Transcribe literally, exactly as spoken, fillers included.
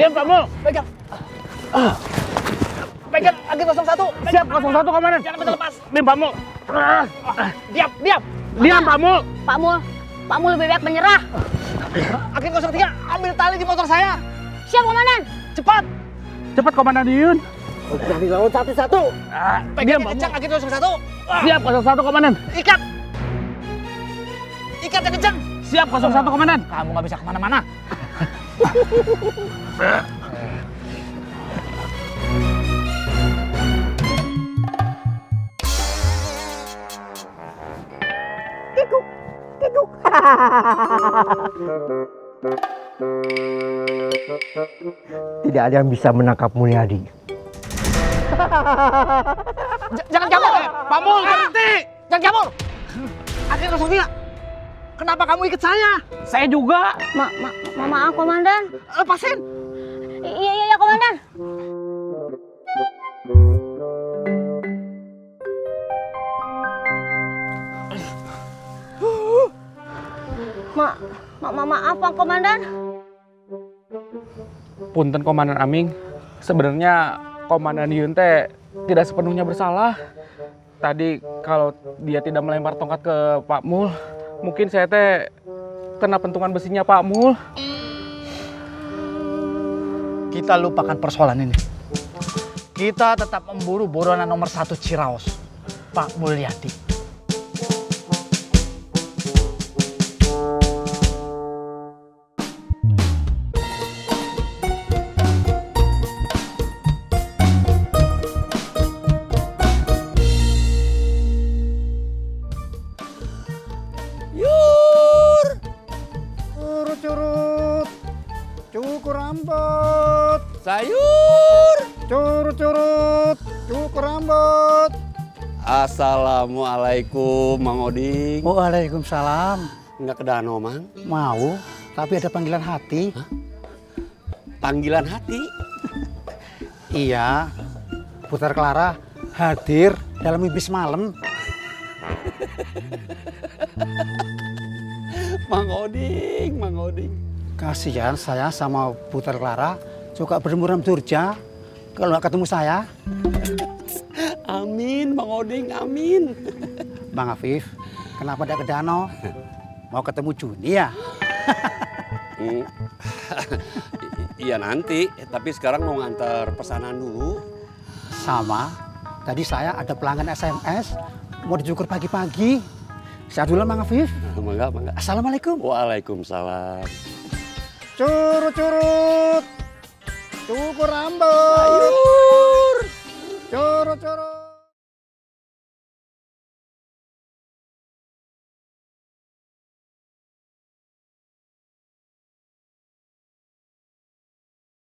Diam, Pak Mul. Pegang. Ah. Pegang agen nol satu. Pegang. Siap, nol satu komandan. Jangan minta lepas. Diam, Pak Mul. Ah. Diam, diam. Diam, Pak Mul. Pak Mul, Pak Mul lebih baik menyerah. Agen nol tiga, ambil tali di motor saya. Siap, Komandan. Cepat. Cepat, Komandan Yuyun. Berani lawan satu-satu. Ah. Pegang Diam, Pak Mul. kencang agen nol satu. Ah. Siap, nol satu komandan. Ikat. Ikat yang kencang. Siap, nol satu komandan. Kamu nggak bisa kemana-mana. Kikuk, kikuk. Tidak ada yang bisa menangkap Mulyadi. J jangan kabur. Pak Mul, berhenti. Jangan kabur. Agen nol tiga. Kenapa kamu ikut saya? Saya juga. Ma ma ma maaf, Komandan. Lepasin. I iya, iya, iya, Komandan. Ma, ma, ma maaf, Pak Komandan. Punten Komandan Aming. Sebenarnya Komandan Yuyun teh tidak sepenuhnya bersalah. Tadi kalau dia tidak melempar tongkat ke Pak Mul, mungkin saya teh kena pentungan besinya Pak Mul. Kita lupakan persoalan ini. Kita tetap memburu buronan nomor satu Ciraos, Pak Mulyadi. Yur, curut-curut, cukur rambut, sayur, curut-curut, cukur rambut. Assalamualaikum, Mang Oding. Waalaikumsalam. Nggak ke danau, Mang? Mau, tapi ada panggilan hati. Hah? Panggilan hati? Iya, Putar Clara hadir dalam mimpi semalam. Mang Oding, Mang Oding. Kasihan saya sama Putar Clara suka bermuram durja kalau nggak ketemu saya. Amin, Mang Oding, amin. Bang Afif, kenapa tidak ke danau? Mau ketemu Juni ya? Hmm. Iya nanti, tapi sekarang mau ngantar pesanan dulu. Sama, tadi saya ada pelanggan S M S mau dicukur pagi-pagi. Saya dulu Bang Afif. Mangga, mangga. Assalamualaikum. Waalaikumsalam. Curut-curut, cukur rambut. Sayur. Curut-curut.